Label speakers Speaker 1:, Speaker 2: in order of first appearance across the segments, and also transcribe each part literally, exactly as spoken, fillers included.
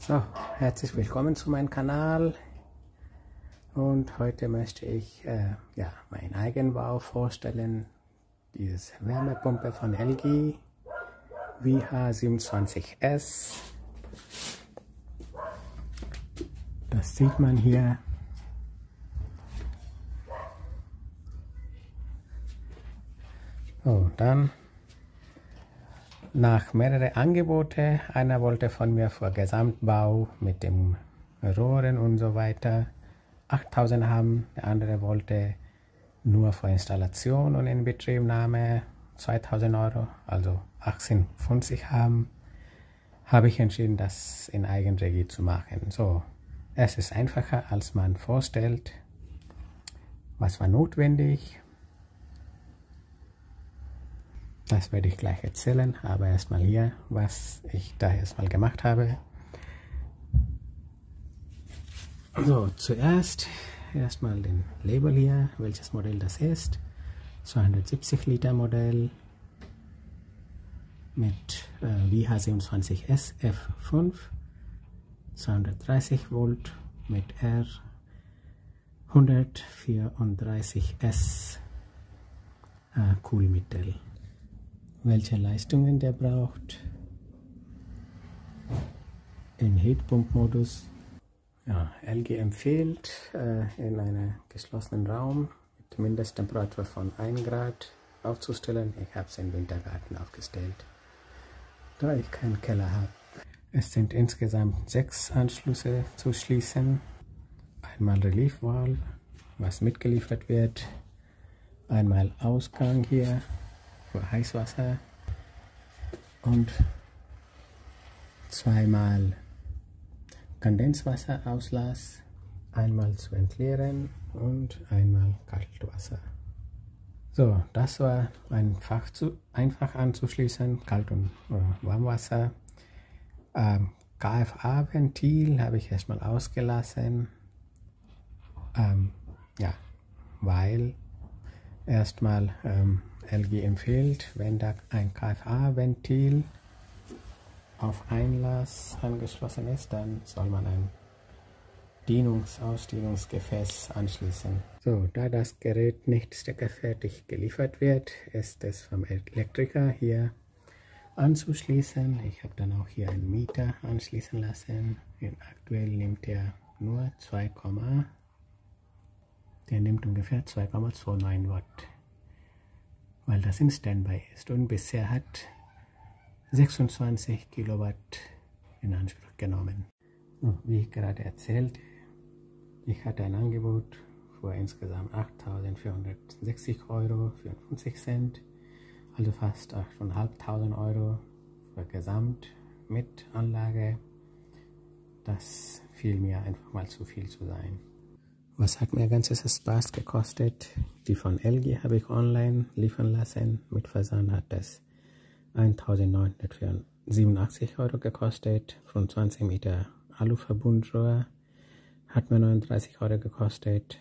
Speaker 1: So, herzlich willkommen zu meinem Kanal und heute möchte ich äh, ja, meinen Eigenbau vorstellen, diese Wärmepumpe von L G W H siebenundzwanzig S. Das sieht man hier. So, dann nach mehreren Angebote, einer wollte von mir für Gesamtbau mit dem Rohren und so weiter achttausend haben, der andere wollte nur für Installation und Inbetriebnahme zweitausend Euro, also achtzehnhundertfünfzig haben, habe ich entschieden, das in Eigenregie zu machen. So, es ist einfacher, als man vorstellt. Was war notwendig? Das werde ich gleich erzählen, aber erstmal hier, was ich da erstmal gemacht habe. So, zuerst erstmal den Label hier, welches Modell das ist. zweihundertsiebzig Liter Modell mit äh, W H siebenundzwanzig S F fünf, zweihundertdreißig Volt mit R hundertvierunddreißig S äh, Kühlmittel. Welche Leistungen der braucht im Heatpump-Modus. Ja, L G empfiehlt äh, in einem geschlossenen Raum mit Mindesttemperatur von ein Grad aufzustellen. Ich habe es im Wintergarten aufgestellt, da ich keinen Keller habe. Es sind insgesamt sechs Anschlüsse zu schließen. Einmal Relief Valve, was mitgeliefert wird. Einmal Ausgang hier für Heißwasser und zweimal Kondenswasserauslass, einmal zu entleeren und einmal Kaltwasser. So, das war einfach, zu, einfach anzuschließen, Kalt- und äh, Warmwasser. Ähm, K F A-Ventil habe ich erstmal ausgelassen, ähm, ja, weil erstmal ähm, L G empfiehlt, wenn da ein K F A-Ventil auf Einlass angeschlossen ist, dann soll man ein Dehnungs-, Ausdehnungsgefäß anschließen. So, da das Gerät nicht steckerfertig geliefert wird, ist es vom Elektriker hier anzuschließen. Ich habe dann auch hier einen Mieter anschließen lassen. Aktuell nimmt er nur zwei, der nimmt ungefähr zwei Komma neunundzwanzig Watt, weil das in Standby ist und bisher hat sechsundzwanzig Kilowatt in Anspruch genommen. Wie ich gerade erzählte, ich hatte ein Angebot für insgesamt achttausendvierhundertsechzig Euro vierundfünfzig Cent, also fast achttausendfünfhundert Euro für Gesamt mit Anlage. Das fiel mir einfach mal zu viel zu sein. Was hat mir ganzes Spaß gekostet? Die von L G habe ich online liefern lassen. Mit Versand hat es eintausendneunhundertsiebenundachtzig Euro gekostet. fünfundzwanzig Meter Aluverbundrohr hat mir neununddreißig Euro gekostet.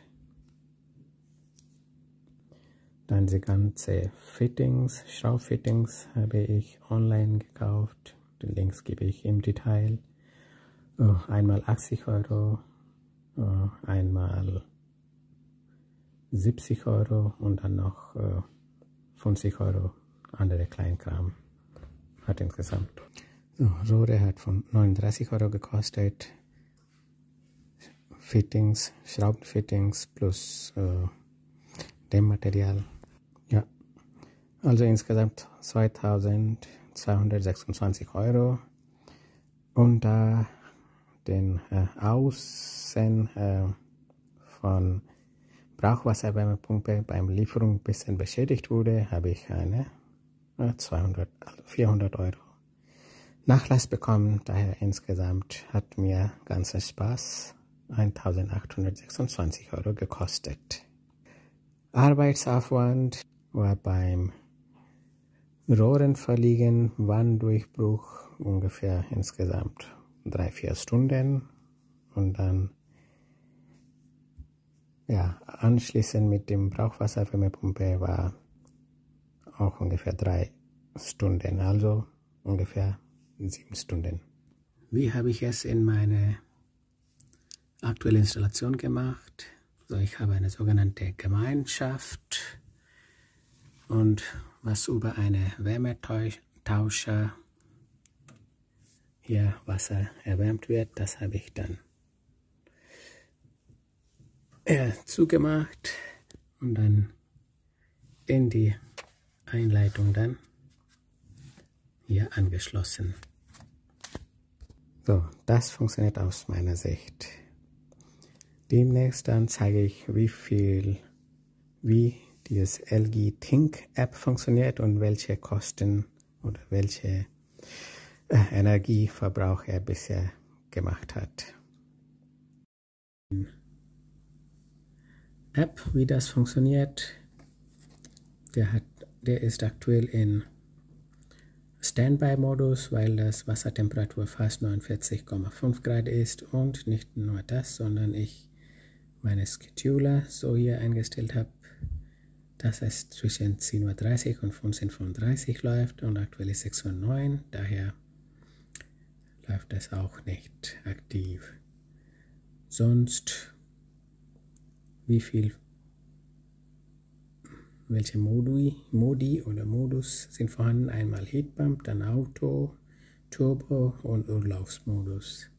Speaker 1: Dann die ganze Fittings, Schraubfittings habe ich online gekauft. Den Links gebe ich im Detail. Oh, einmal achtzig Euro. Uh, einmal siebzig Euro und dann noch uh, fünfzig Euro andere Kleinkram. Hat insgesamt. So, Rohre hat von neununddreißig Euro gekostet. Fittings, Schraubenfittings plus uh, Dämmmaterial. Ja, also insgesamt zweitausendzweihundertsechsundzwanzig Euro. Und da uh, den äh, Außen äh, von Brauchwasserwärmepumpe beim Lieferung ein bisschen beschädigt wurde, habe ich eine äh, zweihundert, vierhundert Euro Nachlass bekommen. Daher insgesamt hat mir ganzer Spaß eintausendachthundertsechsundzwanzig Euro gekostet. Arbeitsaufwand war beim Rohrenverlegen, Wanddurchbruch ungefähr insgesamt drei, vier Stunden und dann ja, anschließend mit dem Brauchwasserwärmepumpe war auch ungefähr drei Stunden, also ungefähr sieben Stunden. wie habe ich es in meine aktuelle Installation gemacht? So, ich habe eine sogenannte Gemeinschaft und was über eine Wärmetauscher hier Wasser erwärmt wird, das habe ich dann äh, zugemacht und dann in die Einleitung dann hier angeschlossen. So, das funktioniert aus meiner Sicht. Demnächst dann zeige ich, wie viel, wie dieses L G Think App funktioniert und welche Kosten oder welche äh, Energieverbrauch er bisher gemacht hat. App, wie das funktioniert, der, hat, der ist aktuell in Standby-Modus, weil das Wassertemperatur fast neunundvierzig Komma fünf Grad ist und nicht nur das, sondern ich meine Scheduler so hier eingestellt habe, dass es zwischen zehn Uhr dreißig und fünfzehn Uhr fünfunddreißig läuft und aktuell ist sechs Uhr neun, daher läuft es auch nicht aktiv. Sonst, wie viel, welche Modi, Modi oder Modus sind vorhanden? Einmal Heatpump, dann Auto, Turbo und Urlaubsmodus.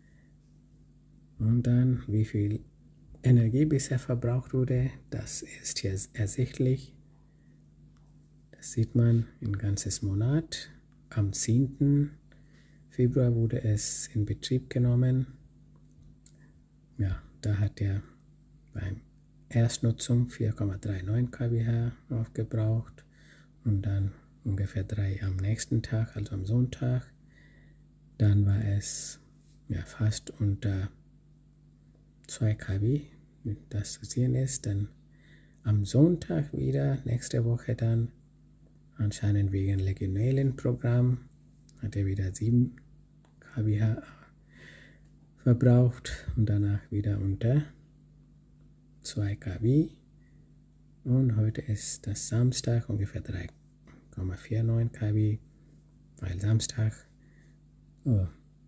Speaker 1: Und dann, wie viel Energie bisher verbraucht wurde, das ist hier ersichtlich. Das sieht man im ganzen Monat. Am zehnten Februar wurde es in Betrieb genommen. Ja, da hat er beim Erstnutzung vier Komma neununddreißig Kilowatt aufgebraucht und dann ungefähr drei am nächsten Tag, also am Sonntag. Dann war es ja, fast unter zwei Kilowatt, das zu sehen ist. Dann am Sonntag wieder, nächste Woche dann, anscheinend wegen Legionellenprogramm, hat er wieder sieben Kilowatt verbraucht und danach wieder unter zwei Kilowatt. Und heute ist das Samstag, ungefähr drei Komma neunundvierzig Kilowatt, weil Samstag, oh,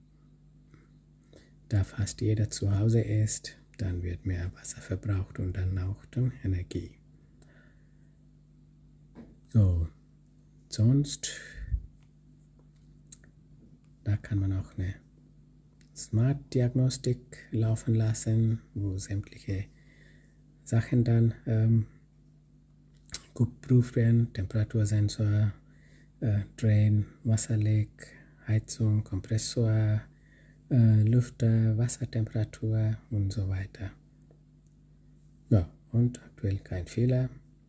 Speaker 1: da fast jeder zu Hause ist, dann wird mehr Wasser verbraucht und dann auch dann Energie. So, sonst, da kann man auch eine Smart-Diagnostik laufen lassen, wo sämtliche Sachen dann ähm, geprüft werden, Temperatursensor, äh, Drain, Wasserleck, Heizung, Kompressor, äh, Lüfter, Wassertemperatur und so weiter. Ja, und aktuell kein Fehler.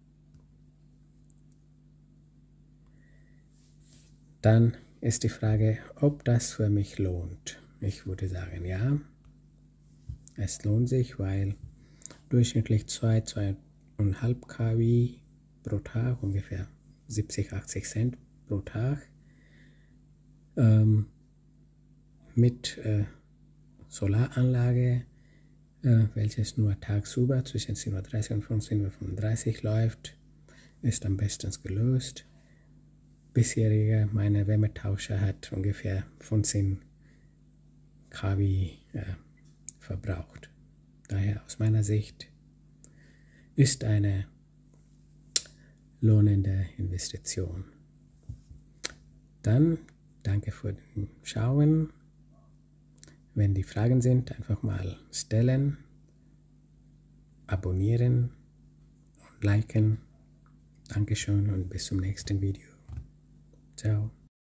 Speaker 1: Dann ist die Frage, ob das für mich lohnt. Ich würde sagen, ja, es lohnt sich, weil durchschnittlich zwei, zwei Komma fünf Kilowatt pro Tag, ungefähr siebzig, achtzig Cent pro Tag, ähm, mit äh, Solaranlage, äh, welches nur tagsüber zwischen zehn Uhr dreißig und fünfzehn Uhr fünfunddreißig läuft, ist am besten gelöst. Bisherige, meine Wärmetauscher hat ungefähr fünfzehn Kilowatt äh, verbraucht. Daher aus meiner Sicht ist eine lohnende Investition. Dann danke für den Schauen. Wenn die Fragen sind, einfach mal stellen, abonnieren und liken. Dankeschön und bis zum nächsten Video. Ciao.